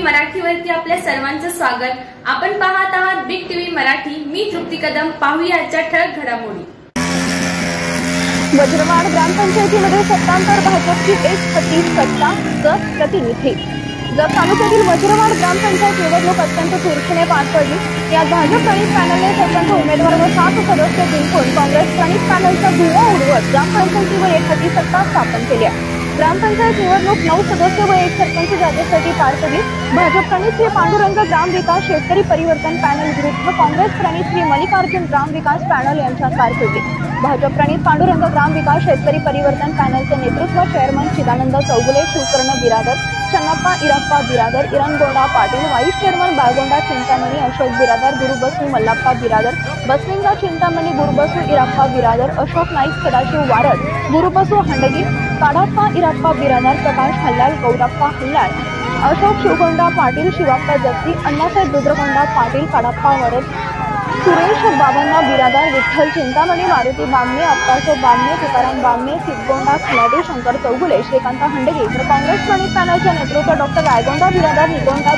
मराठीवरती आपल्या सर्वांचं स्वागत। आपण पाहत आहात बिग टीव्ही मराठी। मी तृप्ती कदम। पाहूया आजच्या ठळक घडामोडी। वज्रवाड ग्रामपंचायतीमध्ये सत्तांतर भाजपची एक हाती सत्ता जत प्रतिनिधी। जत तालुक्यातील वज्रवाड ग्रामपंचायत निवडणूक अत्यंत चुरशीने पार पडली। यात भाजप प्रणित पॅनलने सरपंच उमेदवार व 7 सदस्य जिंकून काँग्रेस प्रणित पॅनलचा धुव्वा उडवत ग्रामपंचायतीवर एक हाती सत्ता स्थापन केली। ग्रामपंचायत निवडणूक 9 सदस्य व 1 सरपंच जागेसाठी पार पडली। भाजप प्रणित श्री पांडुरंग ग्राम विकास शेतकरी परिवर्तन पॅनल विरुद्ध काँग्रेस प्रणित श्री मल्लिकार्जुन ग्राम विकास पॅनल यांच्यात पार पडली। भाजप प्रणित पांडुरंग ग्राम विकास शेतकरी परिवर्तन पॅनलचे नेतृत्व चेअरमन चिदानंद चौगुले, शिवकर्ण बिरादर, चन्नप्पा इराप्पा बिरादर, इरणगोंडा पाटील, वाईस चेअरमन बाळगोंडा चिंतामणी, अशोक बिरादर, गुरुबसू मल्लाप्पा बिरादर, बसलिंगा चिंतामणी, गुरुबसू इराप्पा बिरादर, अशोक नाईक सदाशिव वारद, गुरुबसू हंडगी, काडाप्पा इराप्पा बिरादर, प्रकाश हल्लाल, गौरप्पा हल्लाल, अशोक शिवगोंडा पाटील, शिवाप्पा जगती, अण्णासाहेब रुद्रगोंडा पाटील, काडाप्पा वरद, सुरेश बाबांना बिरादर, विठ्ठल चिंतामणी, मारुती बामणे, अप्पासाहेब बामणे, तुकाराम बामणे, सिद्धगोंडा खलाटे, शंकर चौगुले, श्रीकांत हंडगे, तर काँग्रेस प्रणित पॅनलचे नेतृत्व डॉक्टर रायगोंडा बिरादर,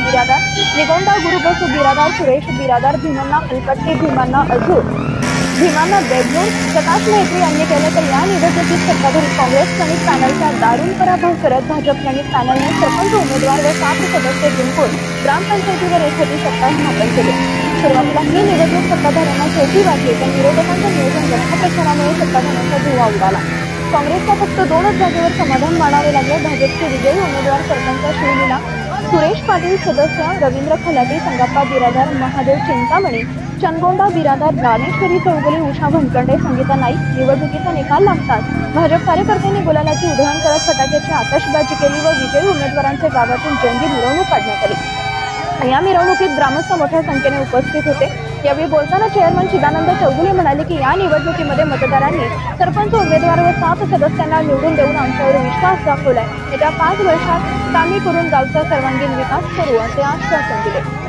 निगोंडा गुरुबसू बिरादर, सुरेश बिरादर, भीमन्ना हलकट्टी, भीमांना अजूर, भीमांना बेगनूर, प्रकाश मेहत्री यांनी केले। तर या निवडणुकीत सत्ताधारी काँग्रेस प्रणित पॅनलचा दारुण पराभव करत भाजप प्रणित पॅनलने सरपंच उमेदवार व 7 सदस्य जिंकून ग्रामपंचायतीवर एखादी सत्ता स्थापन केली। सुरुवातीला ही निवडणूक सत्ताधाऱ्यांना सोपी वाटली, पण विरोधकांच्या नियोजन प्रचारामुळे सत्ताधाऱ्यांचा धुव्वा उडाला। काँग्रेसला फक्त 2च जागेवर समाधान मानावे लागले। भाजपचे विजयी उमेदवार सरपंच शिवलीला सुरेश पाटील, सदस्य रवींद्र खलाटे, संगप्पा बिरादर, महादेव चिंतामणी, चनगोंडा बिरादर, ज्ञानेश्वरी चौगुले, उषा भनकंडे, संगीता नाईक। निवडणुकीचा निकाल लागताच भाजप कार्यकर्त्यांनी गुलालाची उधळण करत फटाक्याची आतषबाजी केली व विजयी उमेदवारांच्या गावातून जंगी मिरवणूक काढण्यात आली। या मिरवणुकीत ग्रामस्थ मोठ्या संख्येने उपस्थित होते। यावेळी बोलताना चेअरमन चिदानंद चौगुले म्हणाले की या निवडणुकीमध्ये मतदारांनी सरपंच उमेदवार व 7 सदस्यांना निवडून देऊन आमच्यावर विश्वास दाखवलाय। येत्या 5 वर्षात कामे करून गावचा सर्वांगीण विकास करू असे आश्वासन दिले।